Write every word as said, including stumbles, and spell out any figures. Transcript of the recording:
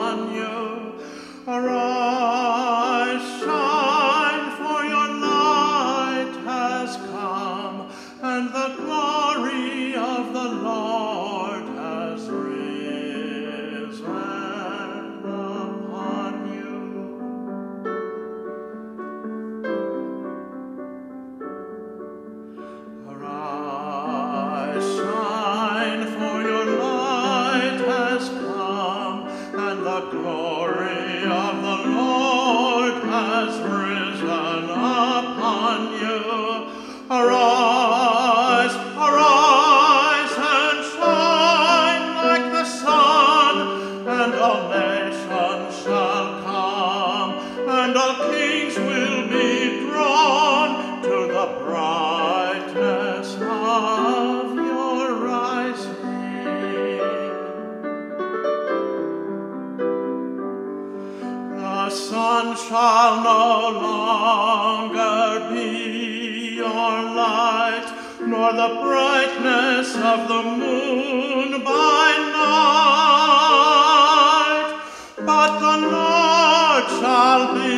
upon you. Arise, shine, for your light has come, and the glory of the Lord has risen upon you. Arise, shine, for your light has come, and the glory of the Lord has risen upon you. Arise, arise, and shine like the sun, and all nations shall come, and all kings will be drawn to the brightness of your rising. The sun shall no longer be your light, nor the brightness of the moon by night, but the Lord shall be